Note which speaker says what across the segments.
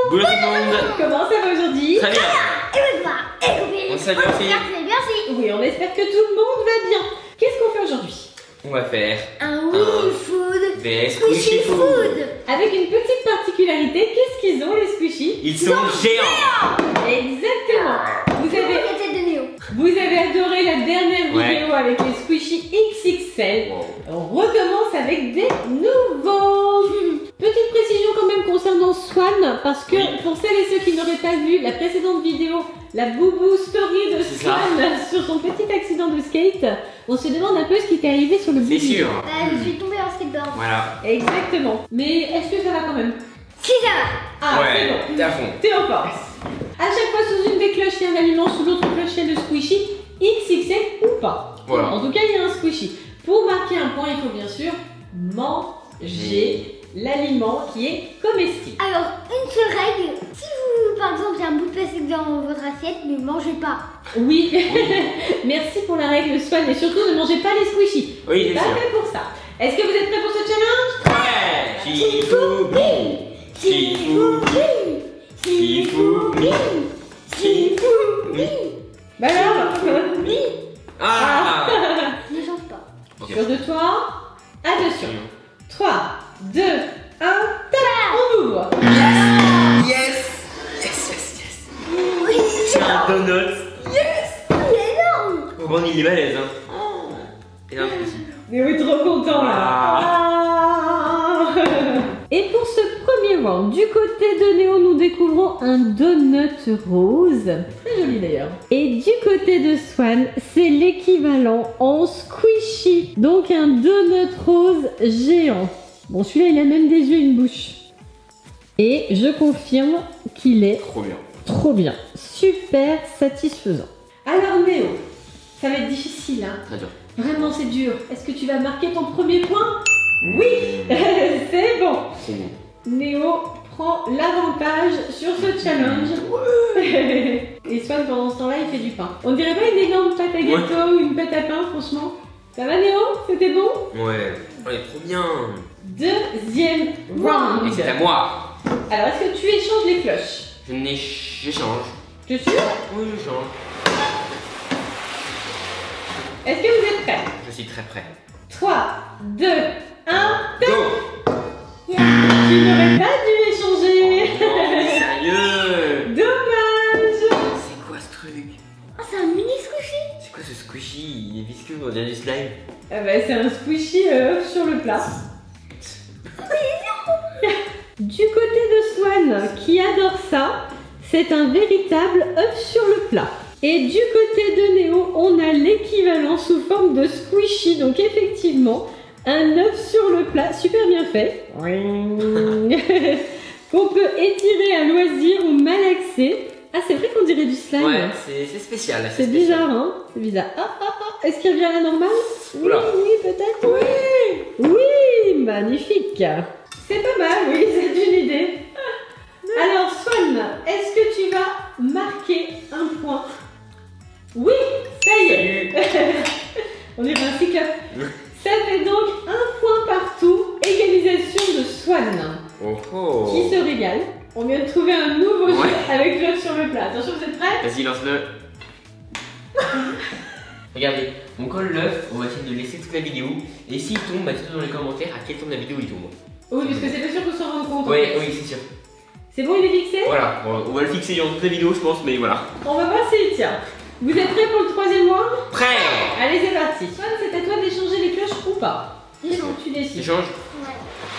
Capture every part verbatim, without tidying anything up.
Speaker 1: Bonjour tout le monde.
Speaker 2: Comment ça va aujourd'hui?
Speaker 1: Très bien.
Speaker 3: Et voilà, et oui.
Speaker 1: On salue aussi.
Speaker 3: Merci.
Speaker 2: Oui, on espère que tout le monde va bien. Qu'est-ce qu'on fait aujourd'hui?
Speaker 1: On va faire
Speaker 3: Un Winnie Food.
Speaker 1: des squishy food.
Speaker 2: Avec une petite particularité, qu'est-ce qu'ils ont les squishies?
Speaker 1: Ils sont géants.
Speaker 2: Exactement. Vous avez,
Speaker 3: La tête de Néo.
Speaker 2: vous avez adoré la dernière
Speaker 1: Ouais.
Speaker 2: vidéo avec les squishies X X L.
Speaker 1: Wow.
Speaker 2: On recommence avec des nouveaux. Petite précision quand même concernant Swan, parce que
Speaker 1: Oui.
Speaker 2: pour celles et ceux qui n'auraient pas vu la précédente vidéo, la boubou story de
Speaker 1: C'est ça.
Speaker 2: Swan sur son petit accident de skate, on se demande un peu ce qui t'est arrivé sur le bout
Speaker 1: C'est
Speaker 2: du
Speaker 1: sûr.
Speaker 2: dos.
Speaker 3: Bah, je suis tombée en skateboard.
Speaker 1: Voilà.
Speaker 2: Exactement. Mais est-ce que ça va quand même?
Speaker 3: Si ça va.
Speaker 2: Ah, c'est
Speaker 1: Ouais,
Speaker 2: bon.
Speaker 1: t'es à fond.
Speaker 2: T'es en force. À chaque fois sous une des cloches, il y a un aliment, sous l'autre cloche, il y a le squishy, X X L ou pas.
Speaker 1: Voilà.
Speaker 2: En tout cas, il y a un squishy. Pour marquer un point, il faut bien sûr manger l'aliment qui est comestible.
Speaker 3: Alors, une seule règle. Si vous, par exemple, il y a un bout de plastique dans votre assiette, ne mangez pas.
Speaker 2: Oui, merci pour la règle Swan et surtout ne mangez pas les squishies.
Speaker 1: Oui,
Speaker 2: C'est
Speaker 1: c'est
Speaker 2: pas
Speaker 1: sûr.
Speaker 2: fait pour ça. Est-ce que vous êtes prêts pour ce challenge?
Speaker 1: Ouais. Shifumi. Shifumi. Shifumi. Shifumi.
Speaker 2: Bah alors
Speaker 1: Ah.
Speaker 3: Ne change pas.
Speaker 1: Ok.
Speaker 2: Sûr de toi? Attention. trois, deux, un, tac, on ouvre.
Speaker 1: Yes. Yes, yes, yes. C'est un donut.
Speaker 3: Yes. Il est énorme.
Speaker 1: Oh, bon, il est balèze, hein. Et un petit.
Speaker 2: Mais oui, trop content là. Ah. Et pour ce premier round, du côté de Néo, nous découvrons un donut rose. Très joli d'ailleurs. Et du côté de Swan, c'est l'équivalent en squishy. Donc un donut rose géant. Bon, celui-là, il a même des yeux et une bouche. Et je confirme qu'il est
Speaker 1: Trop bien.
Speaker 2: trop bien. Super satisfaisant. Alors Néo, ça va être difficile, hein.
Speaker 1: Très dur.
Speaker 2: Vraiment, c'est dur. Est-ce que tu vas marquer ton premier point? Oui. C'est bon.
Speaker 1: C'est bon.
Speaker 2: Néo prend l'avantage sur ce challenge. Et Swan, pendant ce temps-là, il fait du pain. On dirait pas une énorme pâte à gâteau ou une pâte à pain, franchement. Ça va Néo? C'était bon?
Speaker 1: Ouais. Oh, il est trop bien.
Speaker 2: Deuxième round.
Speaker 1: Et c'est à moi.
Speaker 2: Alors, est-ce que tu échanges les cloches?
Speaker 1: Je n'éch- j'échange.
Speaker 2: Tu es sûr?
Speaker 1: Oui, j'échange.
Speaker 2: Est-ce que vous êtes prêts?
Speaker 1: Je suis très prêt.
Speaker 2: trois, deux, un,
Speaker 1: Go.
Speaker 3: Yeah.
Speaker 2: tu n'aurais pas dû échanger.
Speaker 1: Non, mais sérieux.
Speaker 2: Dommage.
Speaker 1: C'est quoi ce truc?
Speaker 3: Oh, c'est un mini squishy.
Speaker 1: C'est quoi ce squishy? Il est visqueux, on dirait du slime.
Speaker 2: Ah bah, c'est un squishy euh, sur le plat. Du côté de Swan, qui adore ça, c'est un véritable œuf sur le plat. Et du côté de Néo, on a l'équivalent sous forme de squishy. Donc effectivement, un œuf sur le plat, super bien fait. Qu'on peut étirer à loisir ou malaxer. Ah, c'est vrai qu'on dirait du slime.
Speaker 1: Ouais, c'est c'est spécial.
Speaker 2: C'est
Speaker 1: spécial.
Speaker 2: bizarre, hein? C'est bizarre. Ah, ah, ah. Est-ce qu'il revient à la normale? Oui,
Speaker 1: Oula.
Speaker 2: oui, peut-être. Oui. Oui, magnifique. C'est pas mal, oui, c'est une idée. Alors, Swan, est-ce que tu vas marquer un point? Oui, ça y est. On est un cycle. Ça fait donc un point partout. Égalisation de Swan,
Speaker 1: Oh oh.
Speaker 2: qui se régale. On vient de trouver un nouveau jeu
Speaker 1: Ouais.
Speaker 2: avec l'œuf sur le plat. Attention, vous êtes prêts?
Speaker 1: Vas-y, lance-le. Regardez, on colle l'œuf, on va essayer de laisser toute la vidéo. Et s'il tombe, bah dites-nous dans les commentaires à quel temps de la vidéo il tombe.
Speaker 2: Oui, parce que c'est pas sûr qu'on s'en rende compte. en
Speaker 1: Ouais,
Speaker 2: fait.
Speaker 1: oui, c'est sûr.
Speaker 2: C'est bon, il est fixé?
Speaker 1: Voilà, bon, on va le fixer dans toute la vidéo, je pense, mais voilà.
Speaker 2: On va voir s'il tient. Vous êtes prêts pour le troisième round?
Speaker 1: Prêt.
Speaker 2: Allez, c'est parti. Swan, c'est à toi d'échanger les cloches ou pas?
Speaker 3: J'échange.
Speaker 2: Tu décides.
Speaker 1: Échange.
Speaker 3: Ouais.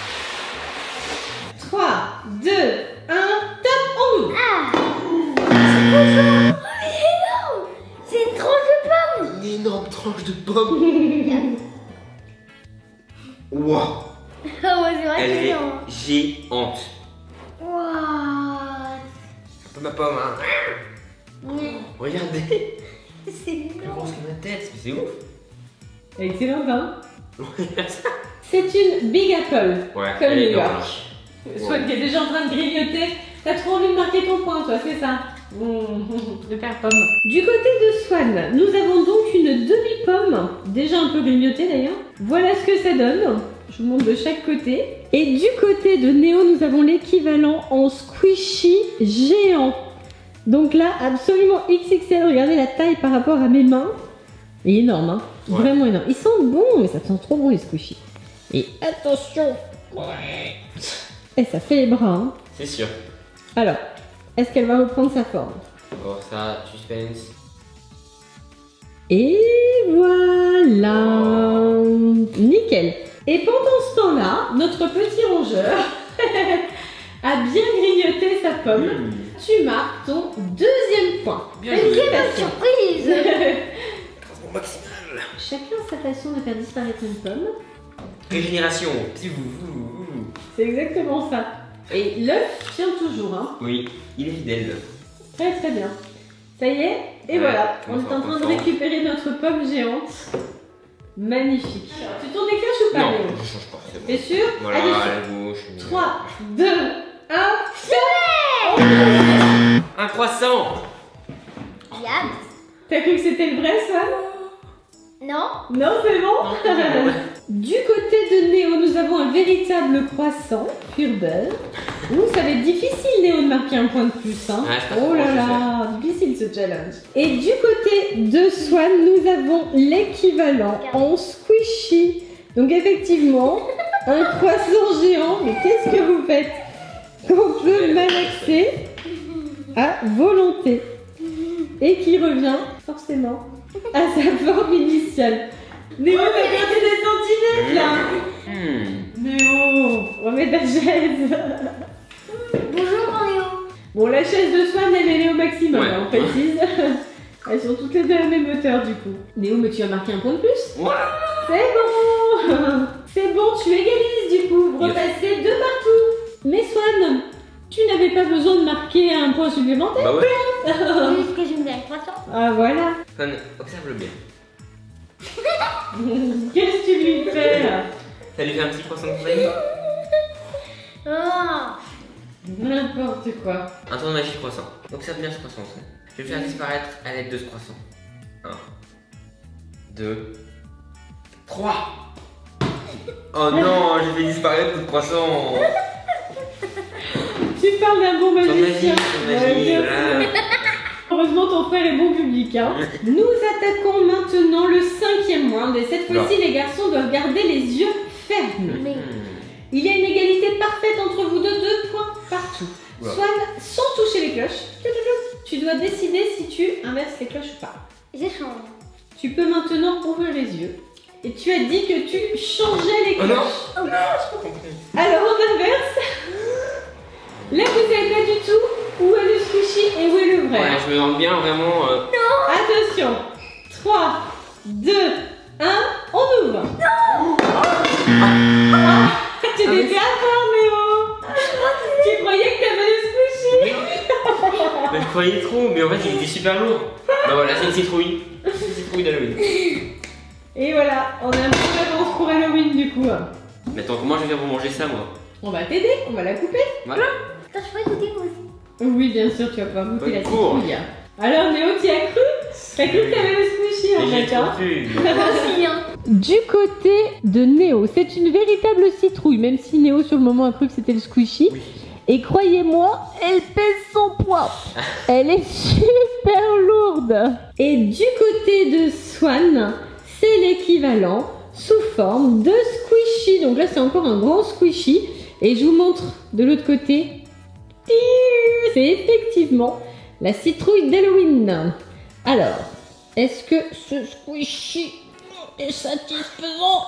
Speaker 2: trois, deux, un, top, on ouvre.
Speaker 3: Ah. C'est trop chaud. Oh, il est énorme. C'est une tranche de pomme.
Speaker 1: Une énorme tranche de pomme. Waouh.
Speaker 3: Oh, ouais, c'est vrai que
Speaker 1: Elle
Speaker 3: c'est
Speaker 1: est
Speaker 3: énorme.
Speaker 1: géante.
Speaker 3: Waouh.
Speaker 1: Un peu ma pomme, hein.
Speaker 3: Oui.
Speaker 1: Regardez.
Speaker 3: C'est
Speaker 1: Plus
Speaker 3: énorme.
Speaker 1: grosse que ma tête, mais c'est ouf.
Speaker 2: Excellent, hein?
Speaker 1: Ouais,
Speaker 2: C'est une Big Apple.
Speaker 1: Ouais,
Speaker 2: Comme
Speaker 1: elle
Speaker 2: New
Speaker 1: est
Speaker 2: York.
Speaker 1: énorme.
Speaker 2: Swan qui est déjà en train de grignoter. T'as trop envie de marquer ton point, toi, c'est ça? Mmh, de faire pomme. Du côté de Swan, nous avons donc une demi-pomme, déjà un peu grignotée d'ailleurs. Voilà ce que ça donne. Je vous montre de chaque côté. Et du côté de Néo, nous avons l'équivalent en squishy géant. Donc là, absolument X X L. Regardez la taille par rapport à mes mains. Il est énorme, hein. Ouais. Vraiment énorme. Ils sentent bon, mais ça sent trop bon les squishy. Et attention. Ouais. Et ça fait les bras, hein.
Speaker 1: C'est sûr.
Speaker 2: Alors, est-ce qu'elle va reprendre sa forme?
Speaker 1: Oh, ça, suspense.
Speaker 2: Et voilà. Oh. Nickel. Et pendant ce temps-là, notre petit rongeur a bien grignoté sa pomme. Mmh. Tu marques ton deuxième point.
Speaker 3: Bien joué. Quelle bonne surprise.
Speaker 1: Maximal.
Speaker 2: Chacun a sa façon de faire disparaître une pomme.
Speaker 1: Régénération.
Speaker 2: C'est exactement ça. Et l'œuf tient toujours, hein.
Speaker 1: Oui, il est fidèle l'œuf.
Speaker 2: Très très bien. Ça y est. Et ouais, voilà, on est en train de récupérer notre pomme géante. Magnifique. Alors, tu tournes les cloches ou pas?
Speaker 1: Non, je change pas.
Speaker 2: T'es bon. sûr?
Speaker 1: Voilà,
Speaker 2: allez,
Speaker 1: à gauche.
Speaker 2: trois, deux, un,
Speaker 1: un croissant.
Speaker 3: Yab.
Speaker 2: T'as cru que c'était le vrai, Swan?
Speaker 3: Non.
Speaker 2: Non, c'est bon, bon. Du côté de Néo, nous avons un véritable croissant, pur beurre. Ouh, ça va être difficile, Néo, de marquer un point de plus. Hein.
Speaker 1: Ouais,
Speaker 2: oh là là, difficile ce challenge. Et du côté de Swan, nous avons l'équivalent en squishy. Donc effectivement, un croissant géant. Mais qu'est-ce que vous faites? Qu'on peut malaxer à volonté. Et qui revient, forcément, à sa forme initiale. Néo, t'as perdu des centimètres là.
Speaker 1: mmh.
Speaker 2: Néo, remets ta chaise.
Speaker 3: Bonjour Néo.
Speaker 2: Bon, la chaise de Swan, elle est au maximum,
Speaker 1: ouais.
Speaker 2: hein, on précise. Elles sont toutes les deux à la même hauteur du coup. Néo, mais tu as marqué un point de plus.
Speaker 1: Ouais.
Speaker 2: C'est bon. C'est bon, tu égalises du coup. Repassez deux partout. Mais Swan, tu n'avais pas besoin de marquer un point supplémentaire.
Speaker 1: Bah ouais.
Speaker 3: Juste que j'aime bien le croissant.
Speaker 2: Ah voilà.
Speaker 1: Swan, observe-le bien.
Speaker 2: Qu'est-ce que tu lui fais là?
Speaker 1: Ça lui fait un petit croissant de compagnie.
Speaker 3: Oh.
Speaker 2: N'importe quoi.
Speaker 1: Un tour de magie croissant. Observe bien ce croissant. Je vais le faire disparaître à l'aide de ce croissant. un, deux, trois. Oh non, j'ai fait disparaître le croissant.
Speaker 2: Tu parles d'un bon magicien.
Speaker 1: Son magie, son magie,
Speaker 2: ouais,
Speaker 1: voilà.
Speaker 2: Heureusement, ton frère est bon public. Hein. Nous attaquons maintenant le cinquième round. Et cette fois-ci, les garçons doivent garder les yeux fermes.
Speaker 3: Mais...
Speaker 2: Il y a une égalité parfaite entre vous deux, deux points partout. Wow. Swan, sans toucher les cloches, tu dois décider si tu inverses les cloches ou pas.
Speaker 3: J'échange.
Speaker 2: Tu peux maintenant ouvrir les yeux. Et tu as dit que tu changeais les cloches.
Speaker 1: Oh non, oh non, j'ai pas compris.
Speaker 2: Alors on inverse. Là, vous savez pas du tout où est le squishy et où est le vrai.
Speaker 1: Ouais, je me demande bien vraiment. Euh...
Speaker 3: Non.
Speaker 2: Attention. trois, deux, un, on ouvre.
Speaker 3: Non.
Speaker 2: Ah, tu t'es fait avoir, Néo. Tu croyais que t'avais le squishy.
Speaker 1: Mais je croyais trop, mais en fait il était super lourd. Bah voilà, c'est une citrouille. C'est une citrouille d'Halloween.
Speaker 2: Et voilà, on a un peu d'avance pour Halloween du coup.
Speaker 1: Mais attends, comment je vais faire pour manger ça moi?
Speaker 2: On va t'aider, on va la couper.
Speaker 1: Voilà.
Speaker 3: Attends, je peux goûter moi aussi.
Speaker 2: Oui, bien sûr, tu vas pouvoir goûter
Speaker 1: Bonne
Speaker 2: la
Speaker 1: cour.
Speaker 2: citrouille. Alors Néo, tu as cru? T'as cru que t'avais le squishy en fait, hein?
Speaker 3: Aussi, hein.
Speaker 2: Du côté de Néo, c'est une véritable citrouille, même si Néo sur le moment a cru que c'était le squishy.
Speaker 1: Oui.
Speaker 2: Et croyez-moi, elle pèse son poids. Elle est super lourde. Et du côté de Swan, c'est l'équivalent sous forme de squishy. Donc là, c'est encore un grand squishy. Et je vous montre de l'autre côté. C'est effectivement la citrouille d'Halloween. Alors, est-ce que ce squishy est satisfaisant?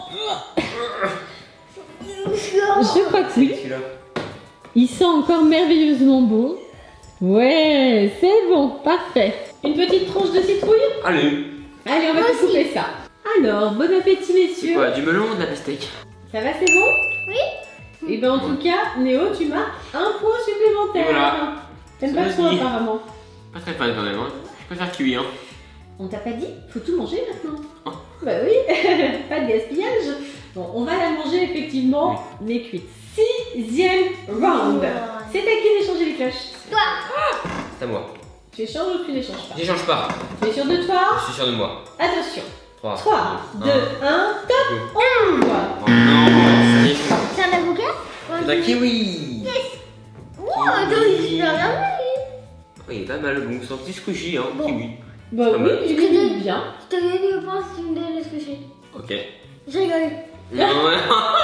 Speaker 2: Je crois que oui. Il sent encore merveilleusement bon. Ouais, c'est bon, parfait. Une petite tranche de citrouille?
Speaker 1: Allez.
Speaker 2: Allez, on va tout couper ça. Alors, bon appétit, messieurs.
Speaker 1: Quoi, du melon ou de la pastèque?
Speaker 2: Ça va, c'est bon?
Speaker 3: Oui.
Speaker 2: Et ben en tout cas, Néo, tu marques un point supplémentaire.
Speaker 1: Et voilà.
Speaker 2: T'aimes pas trop apparemment.
Speaker 1: Pas très fan quand même, hein. Je préfère cuire. Hein.
Speaker 2: On t'a pas dit? Faut tout manger maintenant.
Speaker 1: Oh.
Speaker 2: Bah oui, pas de gaspillage. Bon, on va la manger effectivement, oui. Mais cuite. Sixième round.
Speaker 3: Oh.
Speaker 2: C'est à qui d'échanger les cloches?
Speaker 3: Toi.
Speaker 1: Ah, c'est à moi.
Speaker 2: Tu échanges ou tu n'échanges pas?
Speaker 1: J'échange pas.
Speaker 2: Tu es sûr de toi?
Speaker 1: Je suis sûr de moi.
Speaker 2: Attention.
Speaker 1: trois,
Speaker 2: trois, deux, un, top.
Speaker 1: On ouvre.
Speaker 2: On
Speaker 1: Oh non.
Speaker 3: un avocat?
Speaker 1: C'est un kiwi.
Speaker 3: Oh, attends, il est super bien.
Speaker 1: Oh, il est pas mal, bon, c'est un petit squishy, hein,
Speaker 3: Bon.
Speaker 1: kiwi.
Speaker 2: Bah
Speaker 1: Pas
Speaker 2: oui,
Speaker 1: mal.
Speaker 2: il est bien.
Speaker 3: Je te donne une pense si tu me donnes le squishy.
Speaker 1: Ok.
Speaker 3: Je rigole.
Speaker 1: Non, ouais.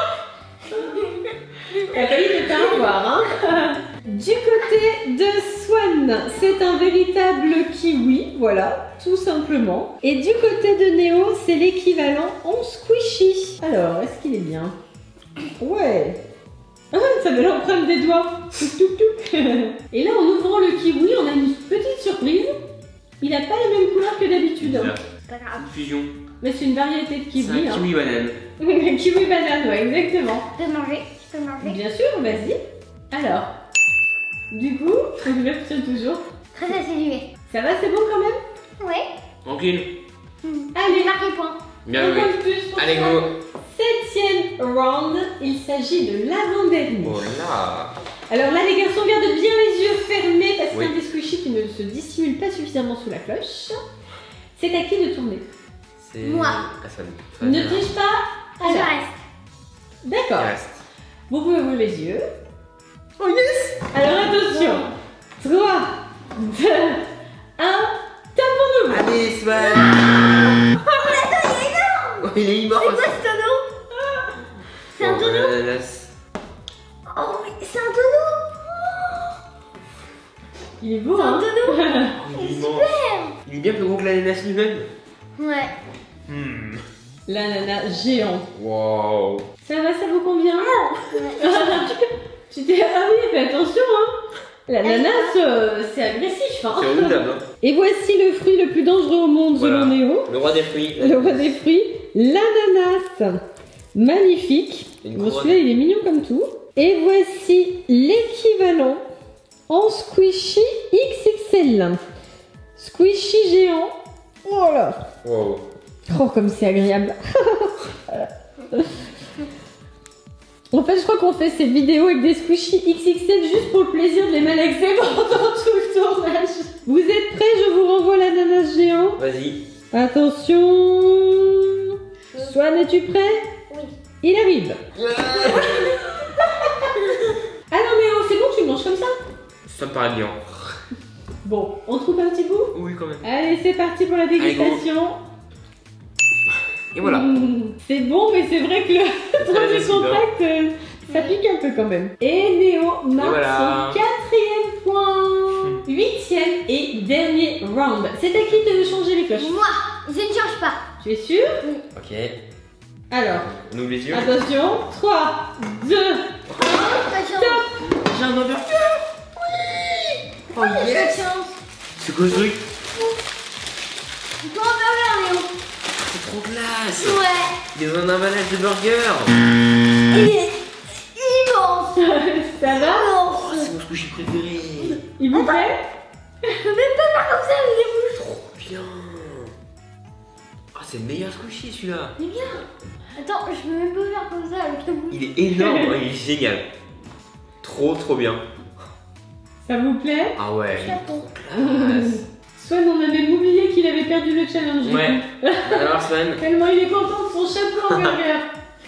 Speaker 2: T'as failli te faire avoir, hein. Du côté de Swan, c'est un véritable kiwi, voilà, tout simplement. Et du côté de Néo, c'est l'équivalent en squishy. Alors, est-ce qu'il est bien? Ouais. Ah, ça fait l'empreinte des doigts. Touc, touc, touc. Et là, en ouvrant le kiwi, on a une petite surprise. Il n'a pas la même couleur que d'habitude. hein.
Speaker 3: C'est pas grave.
Speaker 1: Fusion.
Speaker 2: Mais c'est une variété de
Speaker 1: C'est
Speaker 2: kiwi.
Speaker 1: un
Speaker 2: hein.
Speaker 1: kiwi banane.
Speaker 2: Kiwi banane, ouais, exactement.
Speaker 3: Je peux manger. Je peux manger.
Speaker 2: Bien sûr, vas-y. Alors, du coup, je l'obtiens toujours.
Speaker 3: Très assidué.
Speaker 2: Ça va, c'est bon quand même?
Speaker 3: Ouais.
Speaker 1: Tranquille.
Speaker 2: Allez,
Speaker 3: Marqué point.
Speaker 1: Bien
Speaker 2: un
Speaker 1: joué.
Speaker 2: point de plus pour
Speaker 1: Allez,
Speaker 2: Swan.
Speaker 1: go.
Speaker 2: Septième round, il s'agit de l'avant-dernier.
Speaker 1: Oh là.
Speaker 2: Alors là, les garçons, gardent bien les yeux fermés parce
Speaker 1: Oui.
Speaker 2: qu'un des squishies qui ne se dissimule pas suffisamment sous la cloche. C'est à qui de tourner?
Speaker 1: C'est.
Speaker 3: Moi.
Speaker 1: Ah, ça me-
Speaker 2: Ne
Speaker 1: ça
Speaker 2: triche pas.
Speaker 3: Je
Speaker 2: Alors,
Speaker 3: reste.
Speaker 2: d'accord.
Speaker 1: reste.
Speaker 2: Vous pouvez ouvrir les yeux. Oh yes! Alors attention. trois, deux, un, top pour nous.
Speaker 1: Allez, Swan. Oh, il est
Speaker 3: C'est
Speaker 1: immense.
Speaker 3: quoi ce tonneau? C'est un
Speaker 1: Oh,
Speaker 3: tonneau?
Speaker 1: l'ananas.
Speaker 3: Oh, oui, c'est un tonneau.
Speaker 2: Il est beau,
Speaker 3: C'est un
Speaker 2: hein?
Speaker 3: tonneau.
Speaker 1: Oh, il est immense. Il est bien plus gros que l'ananas lui-même.
Speaker 3: Ouais.
Speaker 1: Hmm.
Speaker 2: L'ananas géant.
Speaker 1: Wow.
Speaker 2: Ça va, ça vous convient? Tu t'es... Ah oui, fais attention, hein. L'ananas, euh, c'est agressif, hein.
Speaker 1: C'est redoutable. Hein.
Speaker 2: Et voici le fruit le plus dangereux au monde
Speaker 1: Voilà.
Speaker 2: selon Néo.
Speaker 1: Le roi des fruits.
Speaker 2: Le roi des fruits, l'ananas. Magnifique.
Speaker 1: Une
Speaker 2: Bon,
Speaker 1: couronne.
Speaker 2: celui-là, il est mignon comme tout. Et voici l'équivalent en squishy X X L. Squishy géant. Oh là.
Speaker 1: Wow.
Speaker 2: Oh, comme c'est agréable. En fait, je crois qu'on fait ces vidéos avec des squishies X X L juste pour le plaisir de les malaxer pendant tout le tournage. Vous êtes prêts? Je vous renvoie l'ananas géant.
Speaker 1: Vas-y.
Speaker 2: Attention. Swan, es-tu prêt?
Speaker 3: Oui.
Speaker 2: Il arrive. Ah non, mais oh, c'est bon, tu le manges comme ça?
Speaker 1: Ça me paraît bien.
Speaker 2: Bon, on trouve un petit bout?
Speaker 1: Oui, quand même.
Speaker 2: Allez, c'est parti pour la dégustation.
Speaker 1: Et voilà.
Speaker 2: Mmh, c'est bon, mais c'est vrai que le
Speaker 1: Très
Speaker 2: premier
Speaker 1: acide, hein.
Speaker 2: contact, euh, ça pique un peu quand même. Et Néo marque
Speaker 1: voilà.
Speaker 2: son quatrième point. Huitième et dernier round. C'est à qui de changer les cloches?
Speaker 3: Moi, je ne change pas.
Speaker 2: Tu es sûr?
Speaker 1: Ok.
Speaker 2: Alors,
Speaker 1: On ouvre les yeux.
Speaker 2: attention. trois, deux,
Speaker 3: Pas de chance.
Speaker 1: J'ai un hamburger.
Speaker 3: Oh, yes. Pas de chance.
Speaker 1: C'est quoi ce truc?
Speaker 3: C'est toi un burger, Léo.
Speaker 1: C'est trop classe.
Speaker 3: Ouais.
Speaker 1: Il est dans un emballage de burger.
Speaker 3: Il est immense.
Speaker 2: ça va?
Speaker 1: Oh,
Speaker 3: Immense.
Speaker 1: c'est mon squishy préféré.
Speaker 2: Il vous plaît?
Speaker 3: Je peux même pas faire comme ça avec les bouches.
Speaker 1: Trop bien. Ah, c'est le meilleur squishy celui-là.
Speaker 3: Il est bien. Attends, je peux même pas faire comme ça avec les bouches.
Speaker 1: Il est énorme, hein, il est génial. Trop trop bien.
Speaker 2: Ça vous plaît?
Speaker 1: Ah ouais.
Speaker 3: Chaton.
Speaker 1: Classe.
Speaker 2: Swan, on a même oublié qu'il avait perdu le challenge. du
Speaker 1: Ouais.
Speaker 2: coup.
Speaker 1: Alors Swan.
Speaker 2: Tellement il est content de son chapeau hamburger.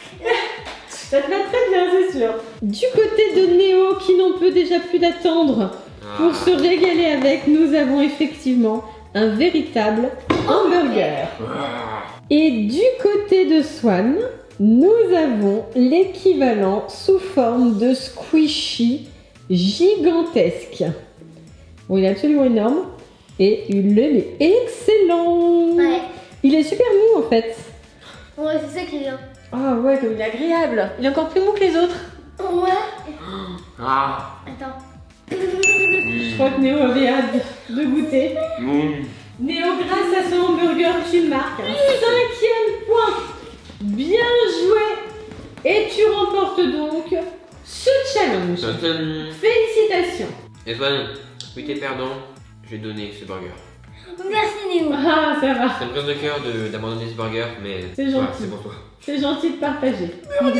Speaker 2: Ça te va très bien, c'est sûr. Du côté de Néo, qui n'en peut déjà plus d'attendre pour se régaler avec, nous avons effectivement un véritable hamburger.
Speaker 1: Ah.
Speaker 2: Et du côté de Swan, nous avons l'équivalent sous forme de squishy gigantesque. Bon, il est absolument énorme et il est excellent.
Speaker 3: Ouais.
Speaker 2: Il est super mou en fait.
Speaker 3: Ouais, c'est ça qui est bien.
Speaker 2: Ah ouais, comme il est agréable. Il est encore plus mou que les autres.
Speaker 3: Ouais.
Speaker 1: Ah.
Speaker 3: Attends.
Speaker 2: Je crois que Néo avait hâte de goûter.
Speaker 1: Mmh.
Speaker 2: Néo, grâce à son hamburger, tu marques un cinquième point. Bien joué. Et tu remportes donc ce challenge.
Speaker 1: Tum-tum.
Speaker 2: Félicitations.
Speaker 1: Et Swan, oui t'es perdant, je vais te donner ce burger.
Speaker 3: Merci, Néo.
Speaker 2: Ah, ça va.
Speaker 1: Ça me brise le cœur de- d'abandonner ce burger, mais
Speaker 2: C'est
Speaker 1: voilà,
Speaker 2: gentil.
Speaker 1: c'est pour toi.
Speaker 2: C'est gentil de partager.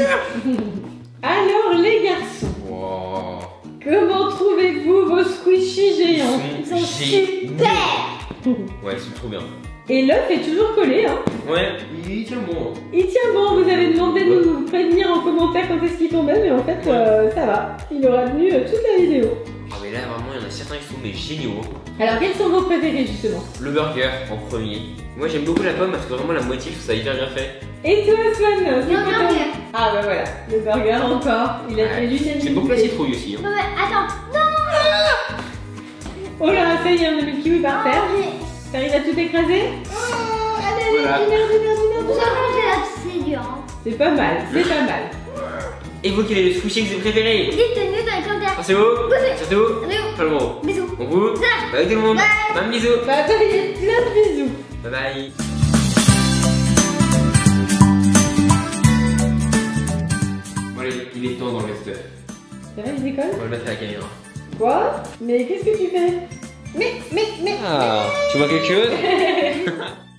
Speaker 2: Alors les garçons,
Speaker 1: Wow.
Speaker 2: comment trouvez-vous vos squishies géants?
Speaker 3: Ils sont
Speaker 1: Génial.
Speaker 3: super.
Speaker 1: Ouais, c'est trop bien.
Speaker 2: Et l'œuf est toujours collé, hein.
Speaker 1: Ouais, il tient bon.
Speaker 2: Il tient bon, vous avez demandé de nous prévenir en commentaire quand est-ce qu'il tombait, mais en fait, euh, ça va. Il aura tenu euh, toute la vidéo.
Speaker 1: Ah mais là, vraiment, il y en a certains qui sont mais géniaux.
Speaker 2: Alors, quels sont vos préférés, justement?
Speaker 1: Le burger en premier. Moi, j'aime beaucoup la pomme parce que vraiment la moitié, je trouve ça hyper bien fait.
Speaker 2: Et toi, Swan?
Speaker 3: Le burger.
Speaker 2: Ah bah voilà, le burger encore. Il a fait
Speaker 1: Ouais.
Speaker 2: l'unanimité.
Speaker 1: C'est beaucoup la citrouille aussi. Hein.
Speaker 3: Non mais attends.
Speaker 2: Oh là, ça y est, on a mis le kiwi par terre.
Speaker 3: Oh, j'ai-
Speaker 2: T'arrives à tout écraser? Oh, allez,
Speaker 1: Voilà.
Speaker 2: allez, merde, merde, merde,
Speaker 3: Vous
Speaker 2: merde.
Speaker 3: savez, c'est dur. Hein.
Speaker 2: C'est pas mal, c'est pas mal.
Speaker 1: Et vous, quel est le sushi que vous préférez?
Speaker 3: Dites-nous dans les commentaires.
Speaker 1: Pensez-vous? Surtout,
Speaker 3: Bisous.
Speaker 1: pas le mot.
Speaker 3: Bisous.
Speaker 1: On vous, bye tout le monde.
Speaker 3: Bye.
Speaker 1: Un bisou.
Speaker 2: Bah, attends, il y a plein de bisous.
Speaker 1: Bye bye. Bon allez, il est temps d'enlever ce œuf.
Speaker 2: C'est vrai, Nicole?
Speaker 1: On va le mettre à la caméra.
Speaker 2: Quoi? Mais qu'est-ce que tu fais? Mais, mais, mais.
Speaker 1: Ah, tu vois quelque chose?